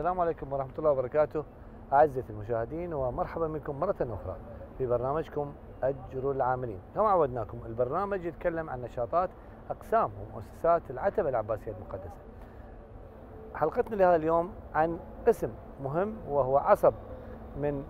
السلام عليكم ورحمة الله وبركاته. أعزائي المشاهدين، ومرحبا بكم مرة أخرى في برنامجكم أجر العاملين. كما عودناكم، البرنامج يتكلم عن نشاطات أقسام ومؤسسات العتبة العباسية المقدسة. حلقتنا لهذا اليوم عن قسم مهم، وهو عصب من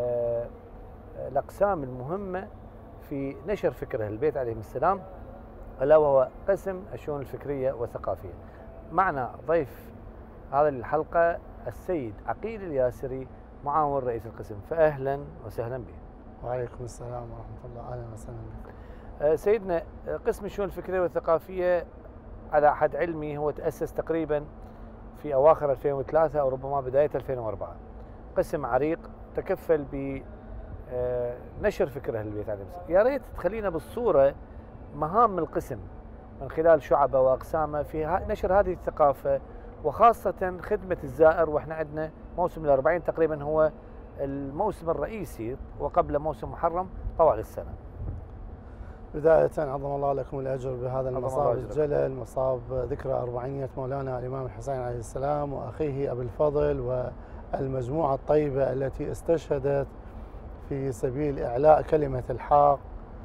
الأقسام المهمة في نشر فكر أهل البيت عليهم السلام، ألا وهو قسم الشؤون الفكرية والثقافية. معنا ضيف هذه الحلقة السيد عقيل الياسري، معاون رئيس القسم، فأهلا وسهلا به. وعليكم السلام ورحمة الله، أهلا وسهلا بكم. سيدنا، قسم الشؤون الفكرية والثقافية على حد علمي هو تأسس تقريبا في أواخر 2003 أو ربما بداية 2004. قسم عريق تكفل بنشر فكر أهل البيت عليهم السلام. يا ريت تخلينا بالصورة مهام القسم من خلال شعبه وأقسامه في نشر هذه الثقافة، وخاصة خدمة الزائر. واحنا عندنا موسم ال40 تقريبا هو الموسم الرئيسي، وقبل موسم محرم طوال السنة. بداية عظم الله لكم الأجر بهذا المصاب الجلل، مصاب ذكرى 40 مولانا الإمام الحسين عليه السلام وأخيه أبي الفضل والمجموعة الطيبة التي استشهدت في سبيل إعلاء كلمة الحق.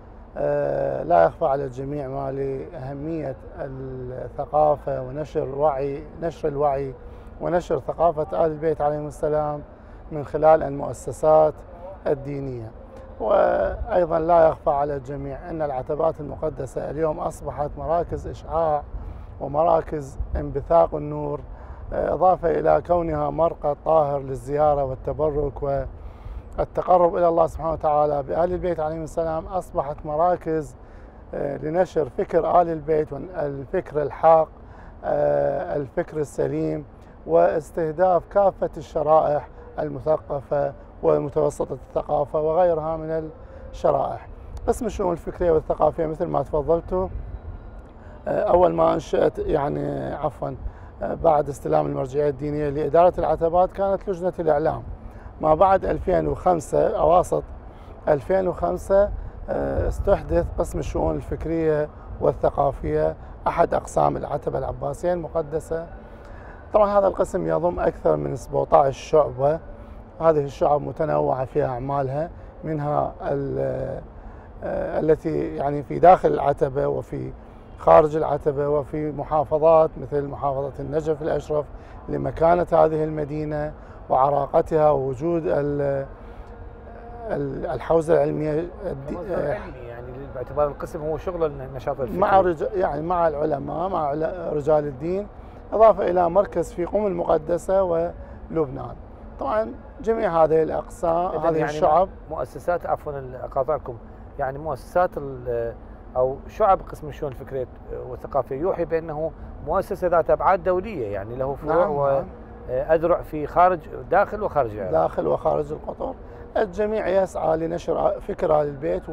لا يخفى على الجميع ما لأهمية الثقافة نشر الوعي ونشر ثقافة آل البيت عليهم السلام من خلال المؤسسات الدينية. وأيضا لا يخفى على الجميع أن العتبات المقدسة اليوم أصبحت مراكز إشعاع ومراكز انبثاق النور، إضافة إلى كونها مرقد طاهر للزيارة والتبرك والتقرب إلى الله سبحانه وتعالى بآل البيت عليهم السلام. أصبحت مراكز لنشر فكر آل البيت والفكر الحق، الفكر السليم، واستهداف كافة الشرائح المثقفة ومتوسطة الثقافة وغيرها من الشرائح. قسم الشؤون الفكرية والثقافية مثل ما تفضلتوا، أول ما أنشأت بعد استلام المرجعية الدينية لإدارة العتبات كانت لجنة الإعلام. ما بعد 2005 أواسط 2005 استحدث قسم الشؤون الفكرية والثقافية أحد أقسام العتبة العباسية المقدسة. طبعا هذا القسم يضم أكثر من 17 شعبة. هذه الشعب متنوعة في أعمالها، منها التي يعني في داخل العتبة وفي خارج العتبة وفي محافظات مثل محافظة النجف الأشرف لمكانة هذه المدينة وعراقتها ووجود الحوزة العلمية يعني باعتبار القسم هو شغل النشاط الفكري مع العلماء، مع رجال الدين، إضافة إلى مركز في قم المقدسة ولبنان. طبعا جميع هذه الأقسام، هذه الشعب مؤسسات، عفوا أقاطعكم، يعني مؤسسات أو شعب قسم الشؤون الفكرية والثقافية يوحي بأنه مؤسسة ذات أبعاد دولية، يعني له فروع وأذرع في داخل وخارج العراق. داخل وخارج القطر. الجميع يسعى لنشر فكر آل البيت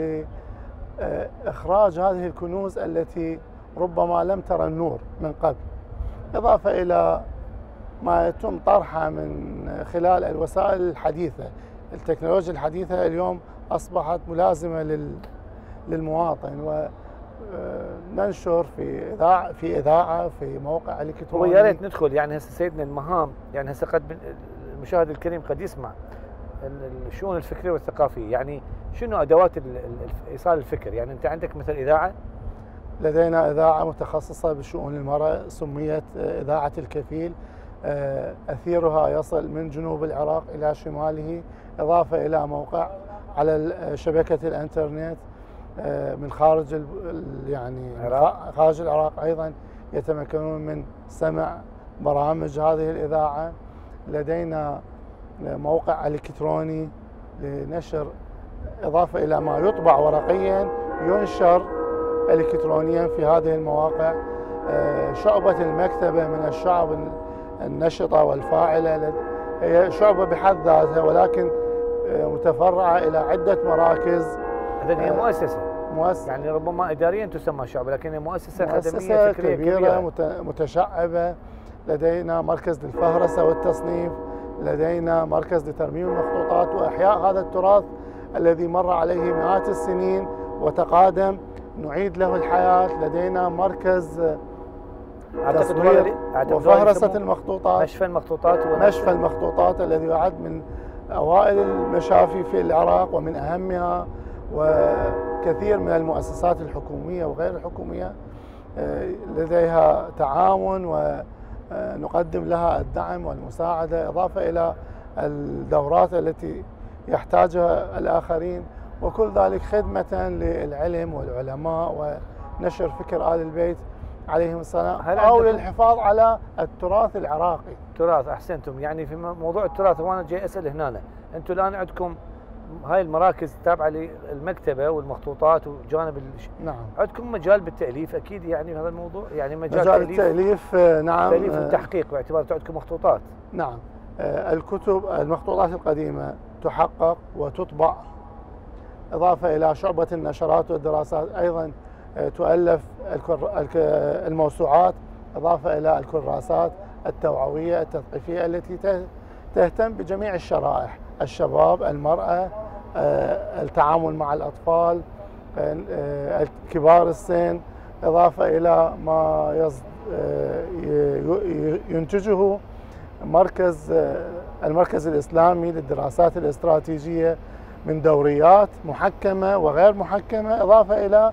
ولإخراج هذه الكنوز التي ربما لم ترى النور من قبل، إضافة إلى ما يتم طرحه من خلال الوسائل الحديثة. التكنولوجيا الحديثة اليوم أصبحت ملازمة للمواطن، وننشر في إذاعة في موقع إلكتروني. ويا ريت ندخل يعني هسه سيدنا المهام، يعني هسه قد المشاهد الكريم قد يسمع الشؤون الفكرية والثقافية، يعني شنو أدوات إيصال الفكر؟ يعني أنت عندك مثل إذاعة؟ لدينا إذاعة متخصصة بشؤون المرأة سميت إذاعة الكفيل، أثيرها يصل من جنوب العراق إلى شماله، إضافة إلى موقع على شبكة الإنترنت من خارج خارج العراق أيضا يتمكنون من سمع برامج هذه الإذاعة. لدينا موقع إلكتروني لنشر، إضافة إلى ما يطبع ورقيا ينشر إلكترونيا في هذه المواقع. شعبة المكتبة من الشعب النشطة والفاعلة، هي شعبة بحد ذاتها ولكن متفرعة إلى عدة مراكز. إذن هي مؤسسة يعني ربما إداريا تسمى شعبة، لكن هي مؤسسة خدمية فكرية كبيرة متشعبة. لدينا مركز للفهرسة والتصنيف، لدينا مركز لترميم المخطوطات وإحياء هذا التراث الذي مر عليه مئات السنين وتقادم، نعيد له الحياة. لدينا مركز تصوير وفهرسة المخطوطات، نشف المخطوطات الذي يعد من أوائل المشافي في العراق ومن أهمها، وكثير من المؤسسات الحكومية وغير الحكومية لديها تعاون ونقدم لها الدعم والمساعدة، إضافة إلى الدورات التي يحتاجها الآخرين، وكل ذلك خدمة للعلم والعلماء ونشر فكر آل البيت عليهم السلام، أو للحفاظ على التراث العراقي. التراث، أحسنتم. يعني في موضوع التراث، وأنا جاي أسأل هنا، أنتم الآن عندكم هاي المراكز تابعة للمكتبة والمخطوطات وجانب نعم. عندكم مجال بالتأليف أكيد، يعني في هذا الموضوع، يعني مجال التأليف. نعم. تأليف والتحقيق، باعتبار عندكم مخطوطات. نعم. الكتب، المخطوطات القديمة تحقق وتطبع، إضافة إلى شعبة النشرات والدراسات أيضا تؤلف الموسوعات، إضافة إلى الكراسات التوعوية التثقيفية التي تهتم بجميع الشرائح، الشباب، المرأة، التعامل مع الأطفال، كبار السن، إضافة إلى ما ينتجه المركز الإسلامي للدراسات الاستراتيجية من دوريات محكمة وغير محكمة، إضافة إلى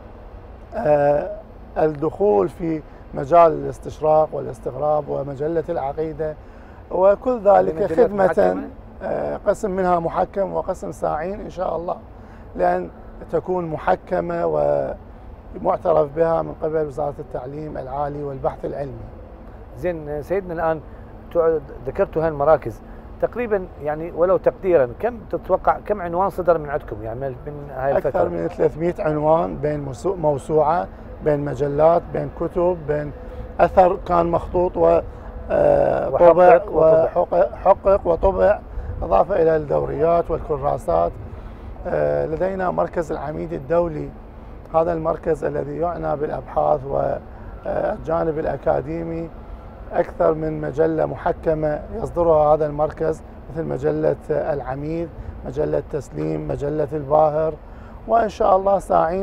الدخول في مجال الاستشراق والاستغراب ومجلة العقيدة، وكل ذلك خدمة قسم منها محكم وقسم ساعين إن شاء الله، لأن تكون محكمة ومعترف بها من قبل وزارة التعليم العالي والبحث العلمي. زين سيدنا، الآن ذكرتوا هالمراكز تقريبا، يعني ولو تقديرا كم تتوقع كم عنوان صدر من عندكم يعني من هاي الفترة؟ أكثر من 300 عنوان، بين موسوعة، بين مجلات، بين كتب، بين أثر كان مخطوط وطبع وحقق وطبع، إضافة إلى الدوريات والكراسات. لدينا مركز العميد الدولي، هذا المركز الذي يعنى بالأبحاث والجانب الأكاديمي، أكثر من مجلة محكمة يصدرها هذا المركز، مثل مجلة العميد، مجلة تسليم، مجلة الباهر، وإن شاء الله ساعين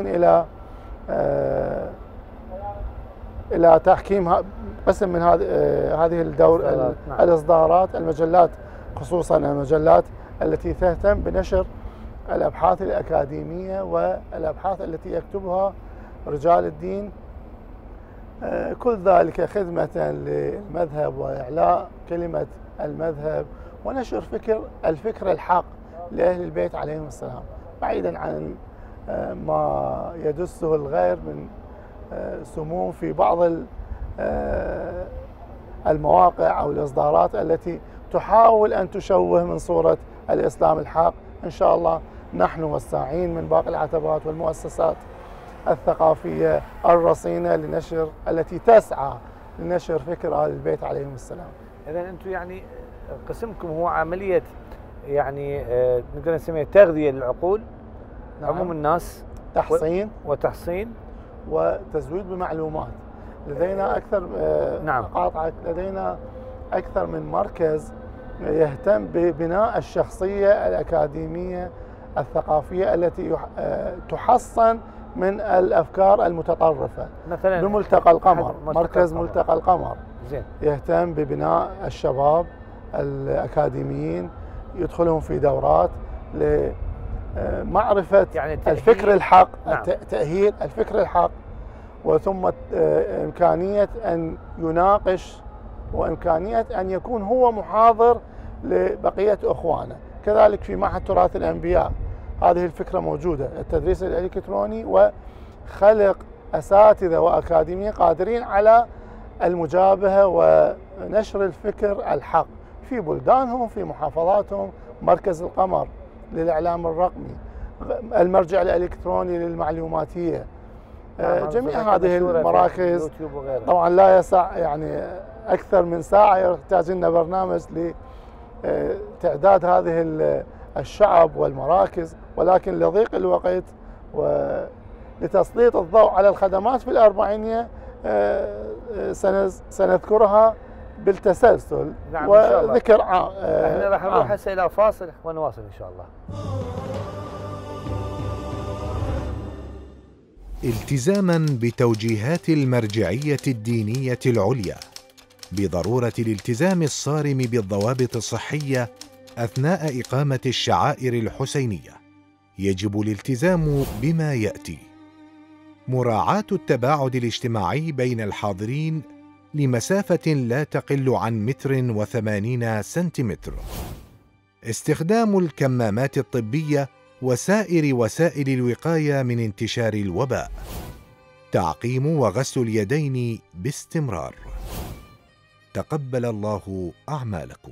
إلى تحكيم قسم من هذه الإصدارات، المجلات، خصوصا المجلات التي تهتم بنشر الأبحاث الأكاديمية والأبحاث التي يكتبها رجال الدين، كل ذلك خدمة للمذهب وإعلاء كلمة المذهب ونشر الفكر الحق لأهل البيت عليهم السلام، بعيدا عن ما يدسه الغير من سموم في بعض المواقع أو الإصدارات التي تحاول أن تشوه من صورة الإسلام الحق. إن شاء الله نحن والساعين من باقي العتبات والمؤسسات الثقافية الرصينة التي تسعى لنشر فكر آل البيت عليهم السلام. إذا أنتم يعني قسمكم هو عملية، يعني نقدر نسميها تغذية للعقول، نعم. عموم الناس، وتحصين وتزويد بمعلومات. لدينا أكثر نعم. قاطعة، لدينا أكثر من مركز يهتم ببناء الشخصية الأكاديمية الثقافية التي تحصن من الأفكار المتطرفة، مثلا بملتقى القمر، مركز ملتقى القمر زين. يهتم ببناء الشباب الأكاديميين، يدخلهم في دورات لمعرفة يعني الفكر الحق، نعم. تأهيل الفكر الحق، وثم إمكانية أن يناقش وإمكانية أن يكون هو محاضر لبقية أخوانه. كذلك في معهد تراث الأنبياء هذه الفكرة موجودة، التدريس الإلكتروني، وخلق أساتذة وأكاديميين قادرين على المجابهة ونشر الفكر الحق في بلدانهم، في محافظاتهم، مركز القمر للإعلام الرقمي، المرجع الإلكتروني للمعلوماتية، جميع هذه المراكز. طبعا لا يسع يعني أكثر من ساعة، يحتاج لنا برنامج لتعداد هذه الشعب والمراكز، ولكن لضيق الوقت ولتسليط الضوء على الخدمات في الأربعينية سنذكرها بالتسلسل. نعم وذكر احنا راح نروح هسه إلى فاصل ونواصل إن شاء الله. التزاماً بتوجيهات المرجعية الدينية العليا بضرورة الالتزام الصارم بالضوابط الصحية أثناء إقامة الشعائر الحسينية، يجب الالتزام بما يأتي: مراعاة التباعد الاجتماعي بين الحاضرين لمسافة لا تقل عن 1.80 سنتيمتر، استخدام الكمامات الطبية وسائر وسائل الوقاية من انتشار الوباء، تعقيم وغسل اليدين باستمرار. تقبل الله أعمالكم.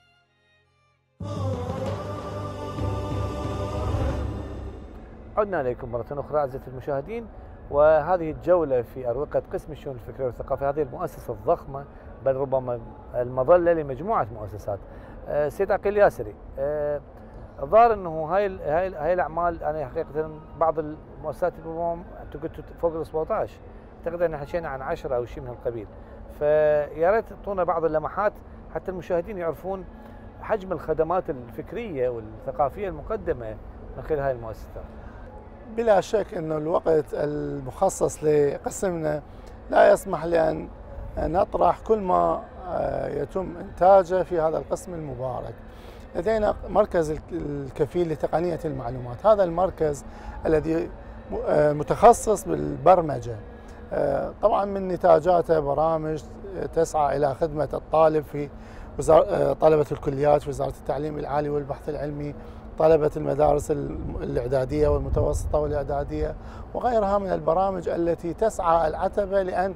عدنا إليكم مرة أخرى أعزائي المشاهدين، وهذه الجولة في أروقة قسم الشؤون الفكرية والثقافية، هذه المؤسسة الضخمة بل ربما المظلة لمجموعة مؤسسات. سيد عقيل ياسري، الظاهر انه هاي الاعمال انا حقيقه بعض المؤسسات انتم كنتوا فوق ال 17، اعتقد ان حكينا عن 10 او شيء من القبيل، فيا ريت تعطونا بعض اللمحات حتى المشاهدين يعرفون حجم الخدمات الفكريه والثقافيه المقدمه من خلال هاي المؤسسات. بلا شك انه الوقت المخصص لقسمنا لا يسمح لان نطرح كل ما يتم انتاجه في هذا القسم المبارك. لدينا مركز الكفيل لتقنية المعلومات، هذا المركز الذي متخصص بالبرمجة، طبعا من نتاجاته برامج تسعى إلى خدمة الطالب في طلبة الكليات في وزارة التعليم العالي والبحث العلمي، طلبة المدارس الإعدادية والمتوسطة والإعدادية، وغيرها من البرامج التي تسعى العتبة لأن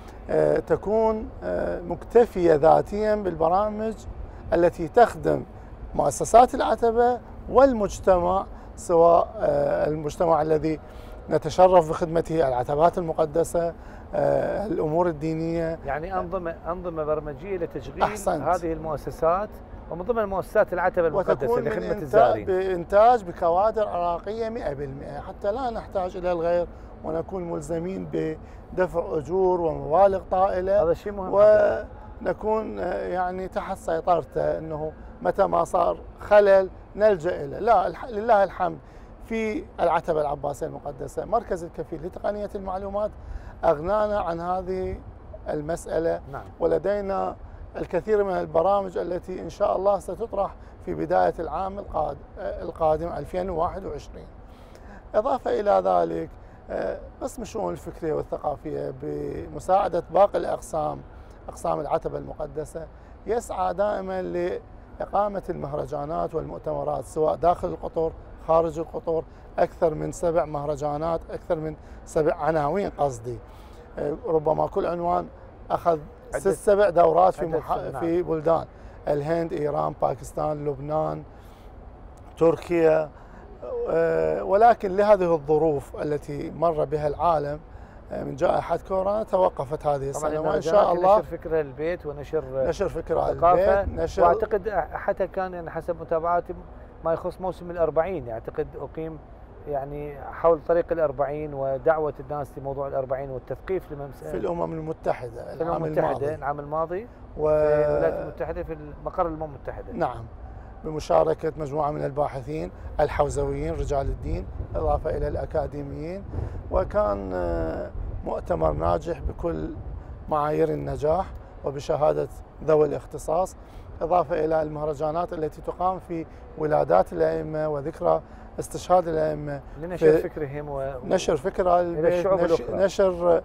تكون مكتفية ذاتيا بالبرامج التي تخدم مؤسسات العتبة والمجتمع، سواء المجتمع الذي نتشرف بخدمته، العتبات المقدسة، الأمور الدينية، يعني أنظمة برمجية لتشغيل أحسنت. هذه المؤسسات ومن ضمن مؤسسات العتبة المقدسة لخدمة الزائرين، بإنتاج بكوادر عراقية 100%، حتى لا نحتاج إلى الغير ونكون ملزمين بدفع أجور ومبالغ طائلة. هذا شيء مهم، ونكون يعني تحت سيطرته، أنه متى ما صار خلل نلجأ إليه. لا، لله الحمد، في العتبة العباسية المقدسة مركز الكفيل لتقنية المعلومات أغنانا عن هذه المسألة. نعم. ولدينا الكثير من البرامج التي إن شاء الله ستطرح في بداية العام القادم 2021. إضافة إلى ذلك قسم الشؤون الفكرية والثقافية بمساعدة باقي أقسام العتبة المقدسة يسعى دائما لإقامة المهرجانات والمؤتمرات، سواء داخل القطر خارج القطر. أكثر من 7 مهرجانات، أكثر من 7 عناوين قصدي، ربما كل عنوان أخذ 6-7 دورات في بلدان: الهند، إيران، باكستان، لبنان، تركيا. ولكن لهذه الظروف التي مر بها العالم من جائحة كورونا توقفت هذه السنة، وإن شاء الله نشر فكرة البيت نشر فكرة البيت، وأعتقد حتى كان يعني حسب متابعاتي ما يخص موسم ال40، أعتقد أقيم يعني حول طريق ال40 ودعوة الناس لموضوع ال40 والتثقيف في الأمم المتحدة العام الماضي في الولايات المتحدة في مقر الأمم المتحدة. نعم، بمشاركة مجموعة من الباحثين الحوزويين رجال الدين، إضافة إلى الأكاديميين، وكان مؤتمر ناجح بكل معايير النجاح وبشهادة ذوي الاختصاص، إضافة إلى المهرجانات التي تقام في ولادات الأئمة وذكرى استشهاد الأئمة لنشر فكرهم ونشر فكرة البيت، نشر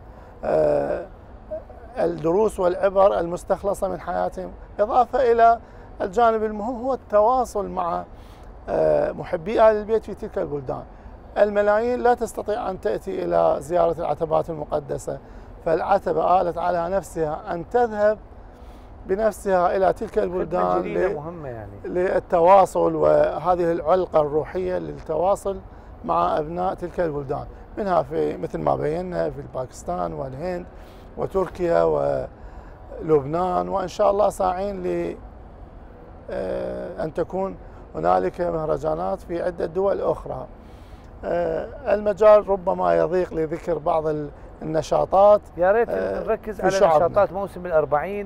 الدروس والعبر المستخلصة من حياتهم، إضافة إلى الجانب المهم هو التواصل مع محبي أهل البيت في تلك البلدان. الملايين لا تستطيع أن تأتي إلى زيارة العتبات المقدسة، فالعتبة آلت على نفسها أن تذهب بنفسها إلى تلك البلدان مهمة يعني للتواصل وهذه العلقة الروحية للتواصل مع أبناء تلك البلدان، منها في مثل ما بينا في باكستان والهند وتركيا ولبنان، وإن شاء الله ساعين أن تكون هنالك مهرجانات في عدة دول أخرى. المجال ربما يضيق لذكر بعض النشاطات. يا ريت نركز على نشاطات موسم ال40.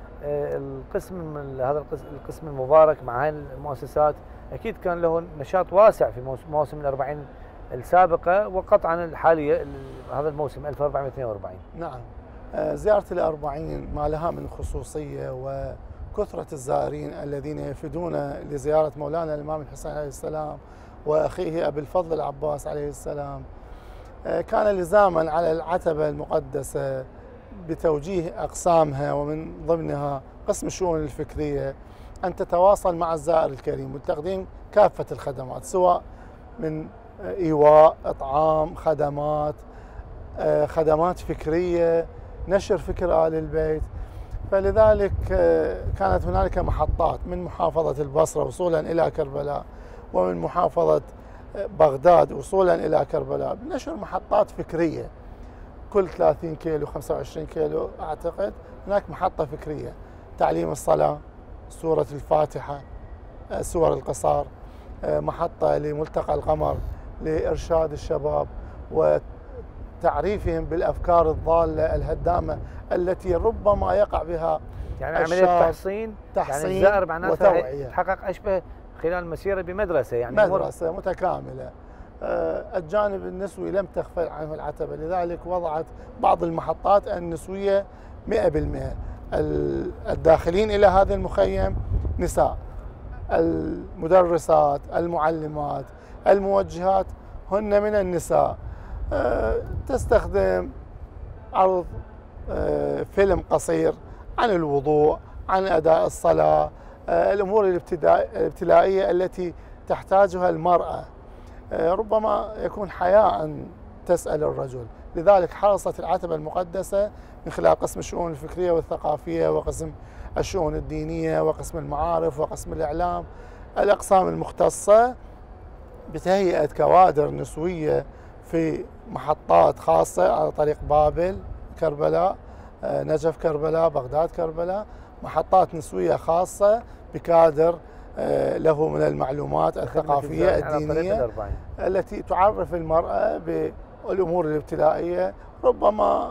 هذا القسم المبارك مع هاي المؤسسات اكيد كان له نشاط واسع في موسم ال40 السابقة وقطعا الحالية هذا الموسم 1442. نعم. زيارة الأربعين ما لها من خصوصية وكثرة الزائرين الذين يفدون لزيارة مولانا الإمام الحسين عليه السلام وأخيه أبي الفضل العباس عليه السلام. كان لزاما على العتبة المقدسة بتوجيه أقسامها ومن ضمنها قسم الشؤون الفكرية أن تتواصل مع الزائر الكريم وتقديم كافة الخدمات، سواء من إيواء، إطعام، خدمات فكرية، نشر فكر آل البيت. فلذلك كانت هنالك محطات من محافظة البصرة وصولا إلى كربلاء، ومن محافظة بغداد وصولا إلى كربلاء، بنشر محطات فكرية كل 30 كيلو 25 كيلو أعتقد هناك محطة فكرية، تعليم الصلاة، سورة الفاتحة، سور القصار، محطة لملتقى القمر لإرشاد الشباب وتعريفهم بالأفكار الضالة الهدامة التي ربما يقع بها يعني عملية تحصين يعني الزائر معناتها يتحقق أشبه خلال المسيرة بمدرسة، يعني مدرسة متكاملة. الجانب النسوي لم تغفل عنه العتبة، لذلك وضعت بعض المحطات النسوية 100%. الداخلين إلى هذا المخيم نساء، المدرسات، المعلمات، الموجهات هن من النساء. تستخدم عرض فيلم قصير عن الوضوء، عن أداء الصلاة، الأمور الابتلائية التي تحتاجها المرأة، ربما يكون حياء أن تسأل الرجل. لذلك حرصت العتبة المقدسة من خلال قسم الشؤون الفكرية والثقافية وقسم الشؤون الدينية وقسم المعارف وقسم الإعلام، الأقسام المختصة، بتهيئة كوادر نسوية في محطات خاصة على طريق بابل، كربلاء، نجف كربلاء، بغداد كربلاء، محطات نسوية خاصة بكادر له من المعلومات الثقافية الدينية التي تعرف المرأة بالأمور الابتدائية. ربما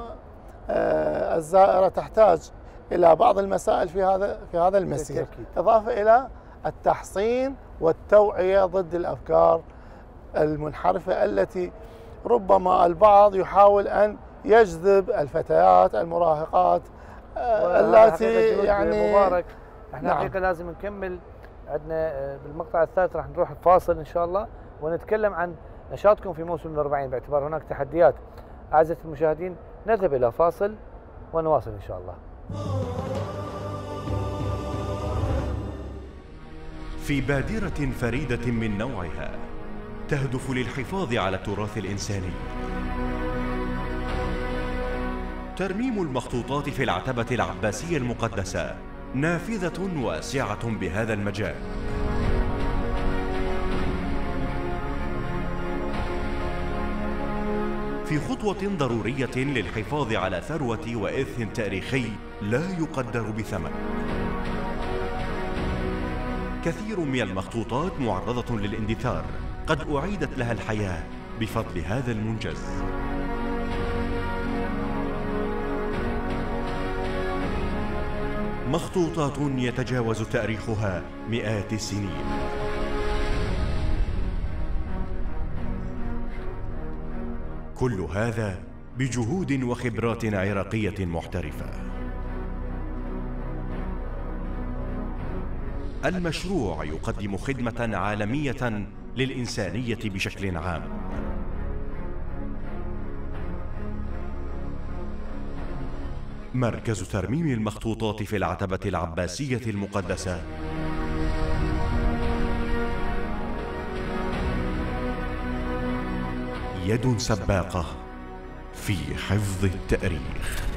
الزائرة تحتاج إلى بعض المسائل في هذا المسير، إضافة إلى التحصين والتوعية ضد الأفكار المنحرفة التي ربما البعض يحاول أن يجذب الفتيات المراهقات التي يعني مبارك. احنا نعم. حقيقة لازم نكمل، عندنا بالمقطع الثالث راح نروح الفاصل ان شاء الله ونتكلم عن نشاطكم في موسم الأربعين باعتبار هناك تحديات. أعزائي المشاهدين نذهب إلى فاصل ونواصل ان شاء الله. في بادرة فريدة من نوعها تهدف للحفاظ على التراث الإنساني، ترميم المخطوطات في العتبة العباسية المقدسة نافذة واسعة بهذا المجال. في خطوة ضرورية للحفاظ على ثروة وإرث تاريخي لا يقدر بثمن. كثير من المخطوطات معرضة للاندثار، قد أعيدت لها الحياة بفضل هذا المنجز. مخطوطات يتجاوز تاريخها مئات السنين. كل هذا بجهود وخبرات عراقية محترفة. المشروع يقدم خدمة عالمية للإنسانية بشكل عام. مركز ترميم المخطوطات في العتبة العباسية المقدسة يد سباقة في حفظ التاريخ.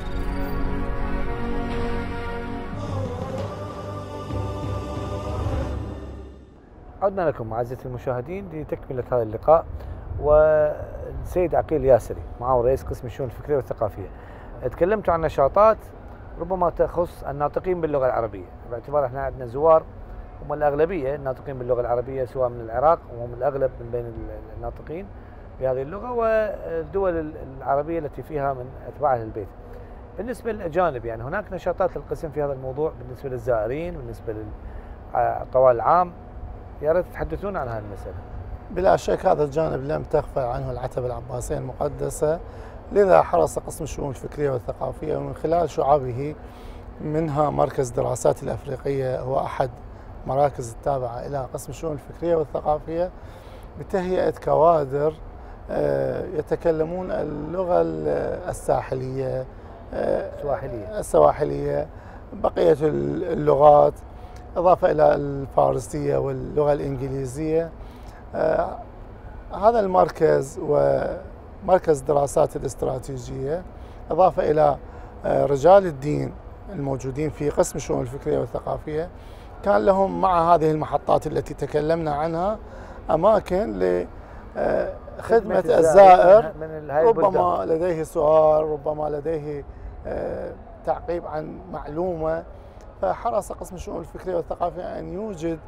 عدنا لكم أعزائي المشاهدين لتكملة هذا اللقاء، والسيد عقيل ياسري معه رئيس قسم الشؤون الفكرية والثقافية. تكلمت عن نشاطات ربما تخص الناطقين باللغة العربية، باعتبار احنا عندنا زوار هم الأغلبية الناطقين باللغة العربية سواء من العراق وهم الأغلب من بين الناطقين بهذه اللغة، والدول العربية التي فيها من أتباع أهل البيت. بالنسبة للأجانب يعني هناك نشاطات للقسم في هذا الموضوع بالنسبة للزائرين، بالنسبة للطوال العام، يا ريت تتحدثون عن هذه المسألة. بلا شك هذا الجانب لم تغفل عنه العتبة العباسية المقدسة، لذا حرص قسم الشؤون الفكرية والثقافية ومن خلال شعابه منها مركز دراسات الأفريقية، هو أحد مراكز التابعة إلى قسم الشؤون الفكرية والثقافية، بتهيئة كوادر يتكلمون اللغة الساحلية السواحلية، بقية اللغات، إضافة إلى الفارسية واللغة الإنجليزية. هذا المركز ومركز دراسات الاستراتيجية، إضافة إلى رجال الدين الموجودين في قسم الشؤون الفكرية والثقافية، كان لهم مع هذه المحطات التي تكلمنا عنها أماكن لخدمة الزائر، ربما لديه سؤال، ربما لديه تعقيب عن معلومة. فحرص قسم الشؤون الفكرية والثقافية أن يوجد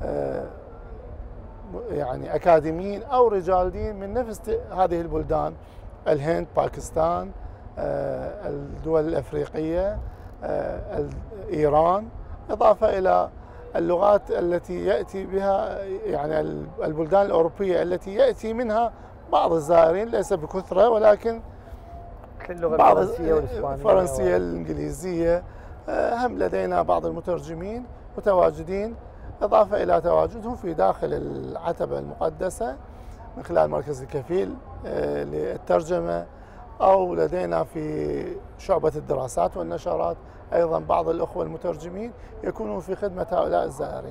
يعني أكاديميين أو رجال دين من نفس هذه البلدان، الهند، باكستان، الدول الأفريقية، إيران، إضافة إلى اللغات التي يأتي بها يعني البلدان الأوروبية التي يأتي منها بعض الزائرين، ليس بكثرة ولكن اللغة الفرنسية الإنجليزية. هم لدينا بعض المترجمين متواجدين، إضافة إلى تواجدهم في داخل العتبة المقدسة من خلال مركز الكفيل للترجمة، أو لدينا في شعبة الدراسات والنشرات أيضا بعض الأخوة المترجمين يكونون في خدمة هؤلاء الزائرين.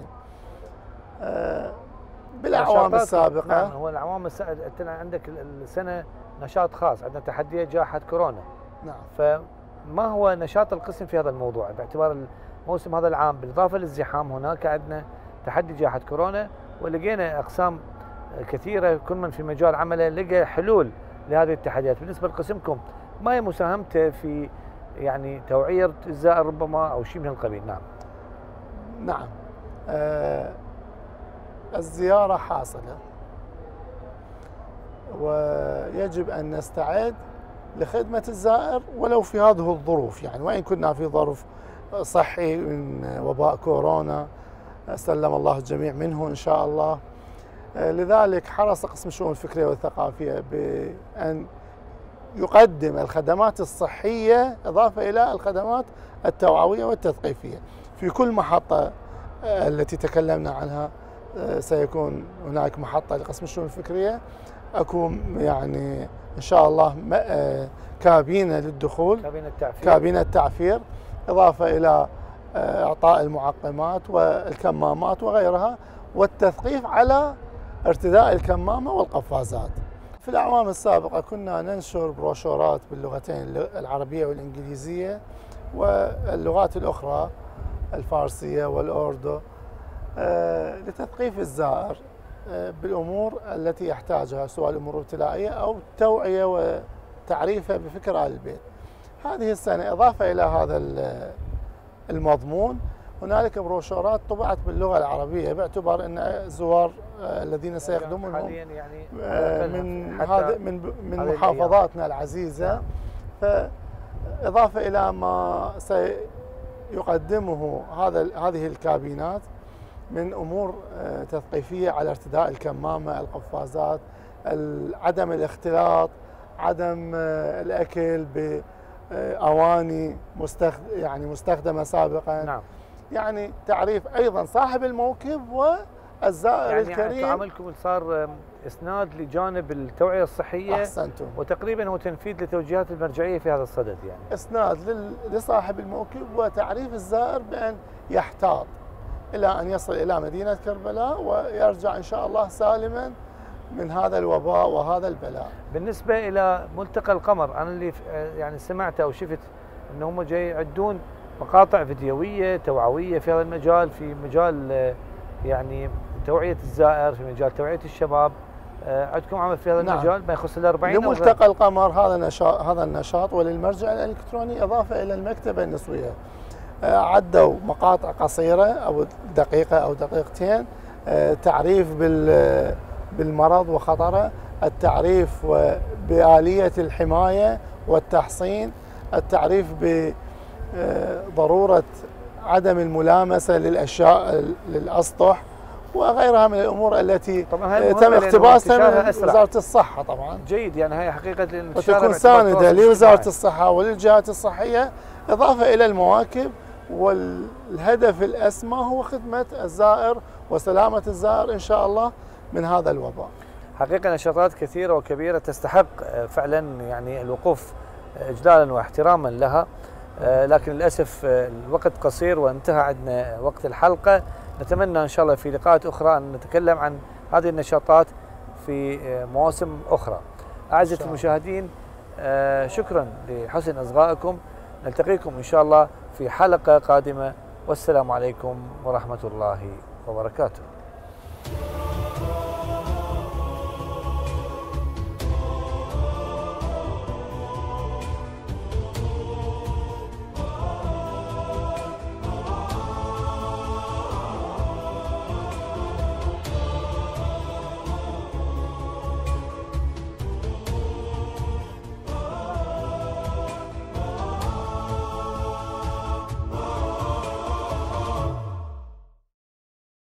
بالأعوام السابقة، نعم، هو الأعوام السابقة عندك السنة نشاط خاص، عندنا تحديات جائحة كورونا. نعم. فما هو نشاط القسم في هذا الموضوع باعتبار الموسم هذا العام؟ بالإضافة للزحام هناك عندنا تحدي جائحة كورونا، ولقينا أقسام كثيرة كل من في مجال عمله لقى حلول لهذه التحديات. بالنسبة لقسمكم ما هي مساهمته في يعني توعية الزائر ربما أو شيء من القبيل؟ نعم. نعم. الزيارة حاصلة ويجب أن نستعد لخدمة الزائر ولو في هذه الظروف، يعني وإن كنا في ظرف صحي من وباء كورونا، سلم الله الجميع منه إن شاء الله. لذلك حرص قسم الشؤون الفكرية والثقافية بأن يقدم الخدمات الصحية إضافة إلى الخدمات التوعوية والتثقيفية في كل محطة التي تكلمنا عنها. سيكون هناك محطة لقسم الشؤون الفكرية، أكون يعني إن شاء الله كابينة للدخول، كابينة تعفير، إضافة إلى إعطاء المعقمات والكمامات وغيرها، والتثقيف على ارتداء الكمامة والقفازات. في الأعوام السابقة كنا ننشر بروشورات باللغتين العربية والإنجليزية واللغات الأخرى الفارسية والأوردو لتثقيف الزائر بالأمور التي يحتاجها، سواء الأمور الابتدائية أو التوعية وتعريفه بفكر آل البيت. هذه السنة إضافة إلى هذا المضمون هنالك بروشورات طبعت باللغة العربية، باعتبار أن الزوار الذين سيخدمونهم يعني من محافظاتنا العزيزة، فإضافة إلى ما سيقدمه هذه الكابينات من أمور تثقيفية على ارتداء الكمامة، القفازات، عدم الاختلاط، عدم الأكل بأواني مستخدمة سابقا. نعم. يعني تعريف أيضا صاحب الموكب والزائر الكريم. يعني عملكم صار إسناد لجانب التوعية الصحية. أحسنتم. وتقريبا هو تنفيذ لتوجيهات المرجعية في هذا الصدد، يعني إسناد لصاحب الموكب وتعريف الزائر بأن يحتاط إلى أن يصل إلى مدينة كربلاء ويرجع إن شاء الله سالما من هذا الوباء وهذا البلاء. بالنسبة إلى ملتقى القمر، أنا اللي يعني سمعت أو شفت أن هم جاي يعدون مقاطع فيديوية توعوية في هذا المجال، في مجال يعني توعية الزائر، في مجال توعية الشباب. عندكم عمل في هذا المجال ما يخص ال40 لملتقى القمر. هذا النشاط وللمرجع الإلكتروني إضافة إلى المكتبة النسوية. عدوا مقاطع قصيرة أو دقيقة أو دقيقتين، تعريف بالمرض وخطره، التعريف بآلية الحماية والتحصين، التعريف بضرورة عدم الملامسة للأشياء للأسطح وغيرها من الامور التي طبعا تم اقتباسها من أسرع. وزاره الصحه طبعا. جيد، يعني هي حقيقه وتكون سانده لوزاره الصحه وللجهات الصحيه، اضافه الى المواكب، والهدف الاسمى هو خدمه الزائر وسلامه الزائر ان شاء الله من هذا الوباء. حقيقه نشاطات كثيره وكبيره تستحق فعلا يعني الوقوف اجلالا واحتراما لها، لكن للاسف الوقت قصير وانتهى عندنا وقت الحلقه. نتمنى ان شاء الله في لقاءات اخرى ان نتكلم عن هذه النشاطات في مواسم اخرى. اعزائي المشاهدين، شكرا لحسن اصغائكم، نلتقيكم ان شاء الله في حلقه قادمه، والسلام عليكم ورحمه الله وبركاته.